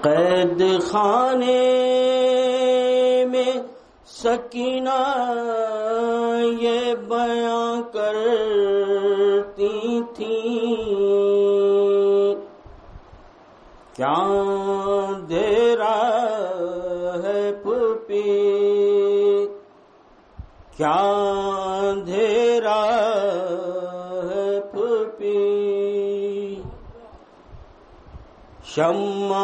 قید خانے میں سکینہ یہ بیاں کرتی تھی، کیا اندھیرا ہے پھوپھی، کیا اندھیرا ہے پھوپھی، شمع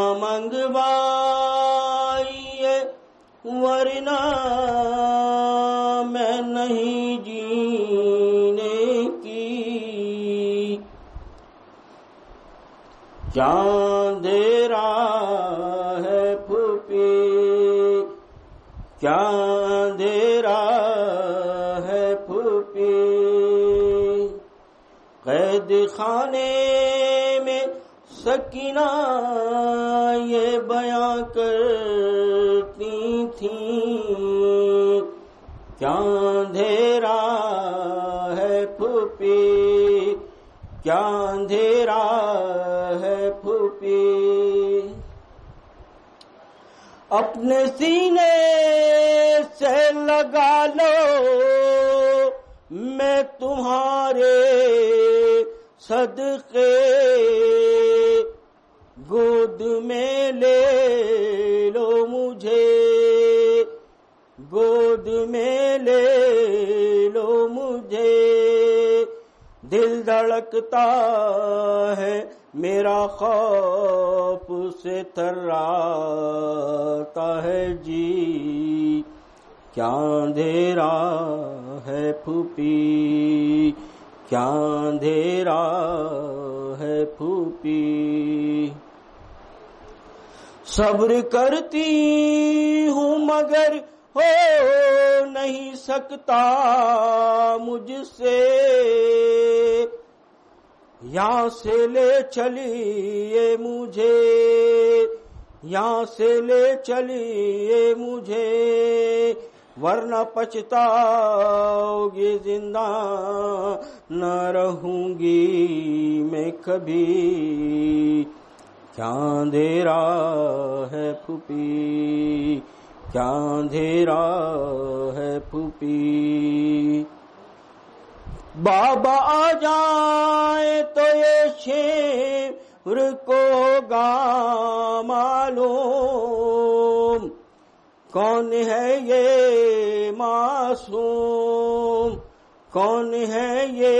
منگوائیے ورنہ میں نہیں جینے کی، کیا اندھیرا ہے پھوپھی، کیا اندھیرا ہے پھوپھی، قید خانے میں سکینہ یہ بیاں کرتی تھیں، کیا اندھیرا ہے پھوپھی، کیا اندھیرا ہے پھوپھی، اپنے سینے سے لگا لو میں تمہارے صدقے، گود میں لے لو مجھے، گود میں لے لو مجھے، دل دھڑکتا ہے میرا خوف سے تھراتا ہے جی، کیا اندھیرا ہے پھوپھی، کیا اندھیرا ہے پھوپھی، صبر کرتی ہوں مگر ہو نہیں سکتا مجھ سے، یہاں سے لے چلیے مجھے، یہاں سے لے چلیے مجھے، ورنہ پچھتاؤ گی زندہ نہ رہوں گی میں کبھی، کیا اندھیرا ہے پھوپھی، کیا اندھیرا ہے پھوپھی، بابا آ جائیں تو یہ شیر کو گا معلوم، کون ہے یہ معصوم، کون ہے یہ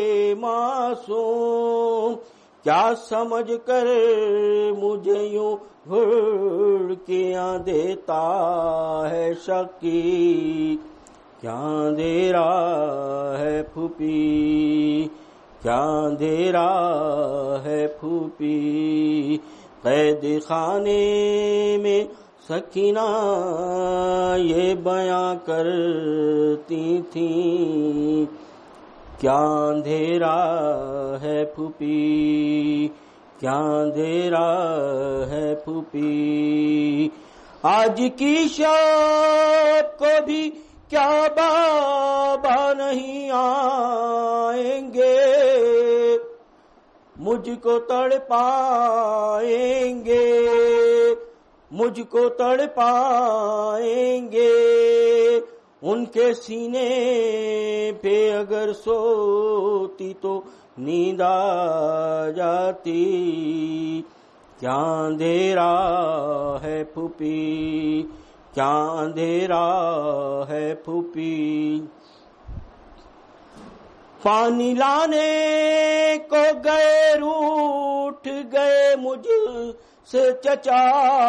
معصوم، کیا سمجھ کر مجھے یوں گھڑکیاں دیتا ہے شقی، کیا اندھیرا ہے پھوپھی، کیا اندھیرا ہے پھوپھی، قید خانے میں سکینہ یہ بیاں کرتی تھیں، کیا اندھیرا ہے پھوپھی، کیا اندھیرا ہے پھوپھی، آج کی شب کو بھی کیا بابا نہیں آئیں گے، مجھ کو تڑپائیں گے، مجھ کو تڑپائیں گے، ان کے سینے پہ اگر سوتی تو نیند آ جاتی، کیا اندھیرا ہے پھوپھی، کیا اندھیرا ہے پھوپھی، پانی لانے کو گئے روٹھ گئے مجھ سے چچا،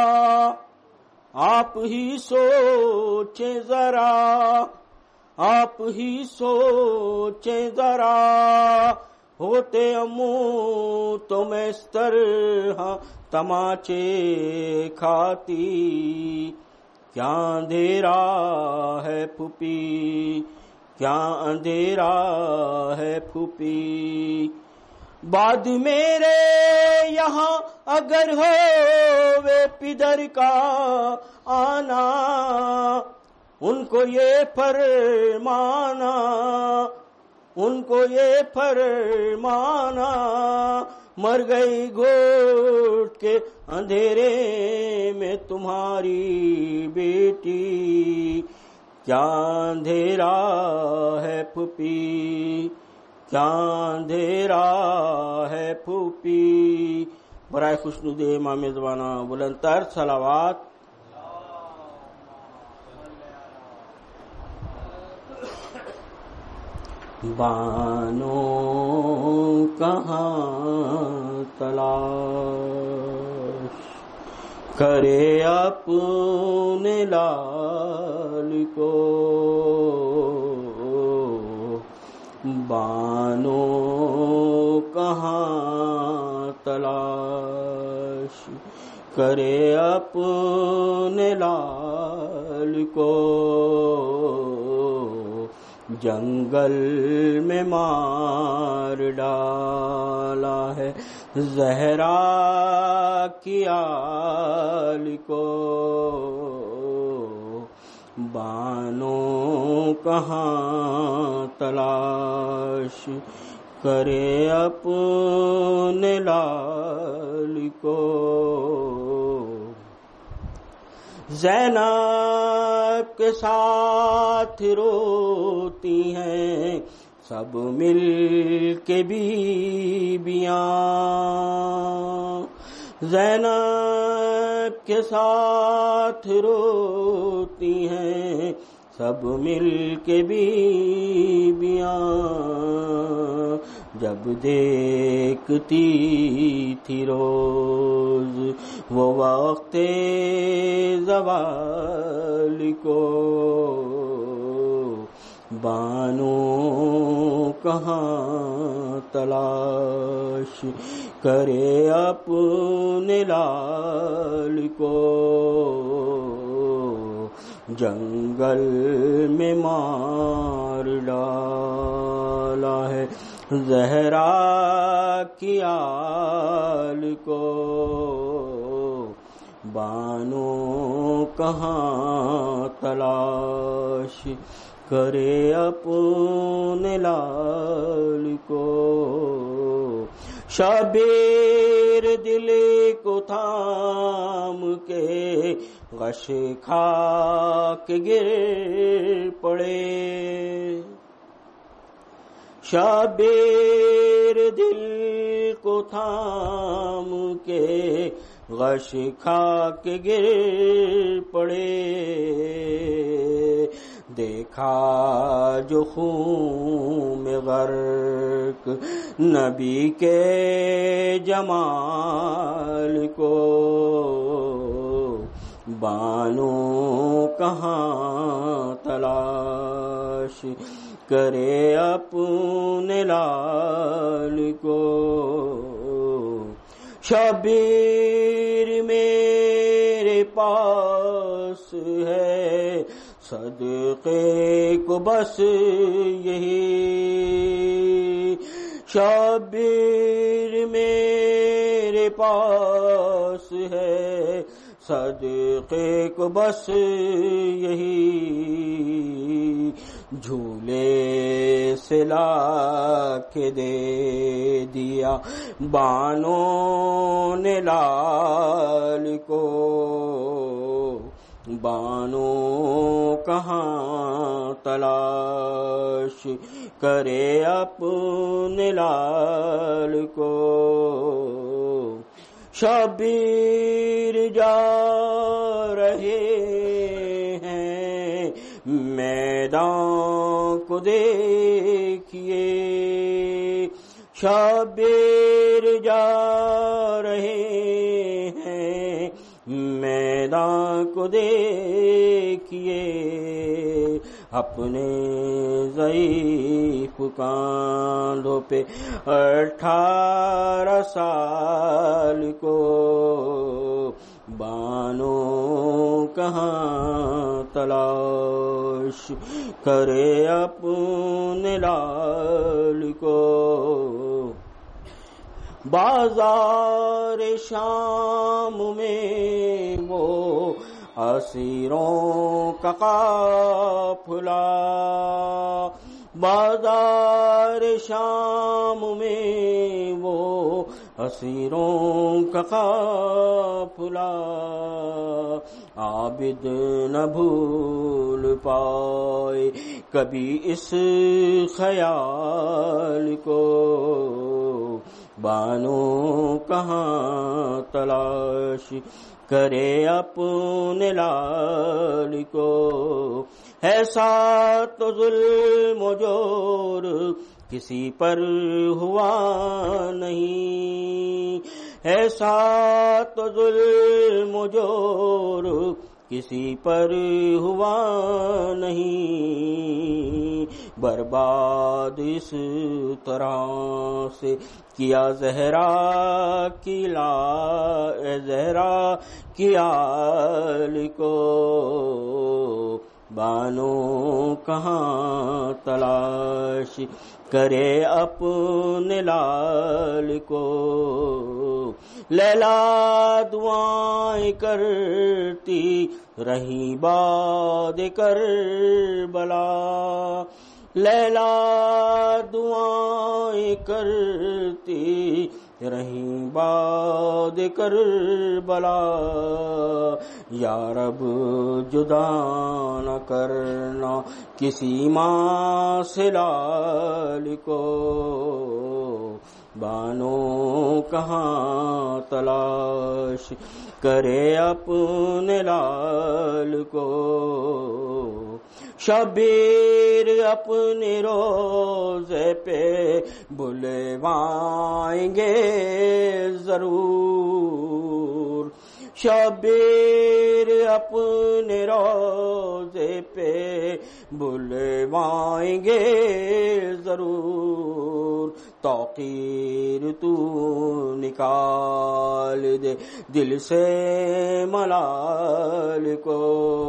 آپ ہی سوچیں ذرا، آپ ہی سوچیں ذرا، ہوتے امو تو میں اس طرح تماچے کھاتی، کیا اندھیرا ہے پھوپھی، کیا اندھیرا ہے پھوپھی، بعد میرے یہاں اگر ہو وے پدر کا آنا، ان کو یہ فرمانا، ان کو یہ فرمانا، مر گئی گھوٹ کے اندھیرے ہماری بیٹی، کیا اندھیرا ہے پھوپھی، کیا اندھیرا ہے پھوپھی۔ برائے خوشنود امام زمانہ بلند تر صلوات۔ بانو کہاں تلاش کرے اپنے لال کو، بانو کہاں تلاش کرے اپنے لال کو، جنگل میں مار ڈالا ہے زہرا کی آل کو، بانو کہاں تلاش کرے اپنے لال کو۔ زینب کے ساتھ روتی ہیں سب مل کے بیویاں، زینب کے ساتھ روتی ہیں سب مل کے بیویاں، جب دیکھتی تھی روز وہ وقت زوال کو، بانو کہاں تلاش کرے اپنے لال کو، جنگل میں مار ڈالا ہے زہرا کی آل کو، بانو کہاں تلاش کرے اپنے لال کو، شبیر دل کو تھام کے غش کھا کے گر پڑے، شبیر دل کو تھام کے غش کھا کے گر پڑے، دیکھا جو خون میں غرق نبی کے جمال کو، بانو کہاں تلاش کرے اپنے لال کو، شبیر میرے پاس ہے صدقے کو بس یہی، شبیر میرے پاس ہے صدقے کو بس یہی، جھولے سے لا کے دے دیا بانو نے لال کو، بانو کہاں تلاش کرے اپنے لال کو، شبیر جا رہے ہیں میدان کو دیکھیے، شبیر جا رہے ہیں میدان کو دیکھیے، اپنے ضعیف کاندھوں پہ 18 سال کو، بانو کہاں تلاش کرے اپنے لال کو، بازار شام میں وہ اسیروں کا قافلہ، بازار شام میں وہ اسیروں کا قافلہ عابد نہ بھول پائے کبھی اس خیال کو بانو کہاں تلاش کرے اپنے لال کو ہے ساتھ تو ظلم و جور کسی پر ہوا نہیں ایسا تو ظلم و جور کسی پر ہوا نہیں برباد اس طرح سے کیا زہرا کی آل کو بانو کہاں تلاش کرے اپنے لال کو لیلا دعائیں کرتی رہی باد کربلا لیلا دعائیں کرتی رہی باد کربلا یا رب جدا نہ کرنا کسی ماں سے لال کو بانو کہاں تلاش کرے اپنے لال کو شبیر اپنے روزے پہ بلوائیں گے ضرور شبیر اپنے روزے پہ بلوائیں گے ضرور توقیر تو نکال دے دل سے ملال کو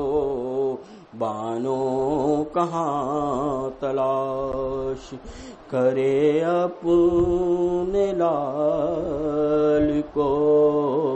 بانو کہاں تلاش کرے اپنے لال کو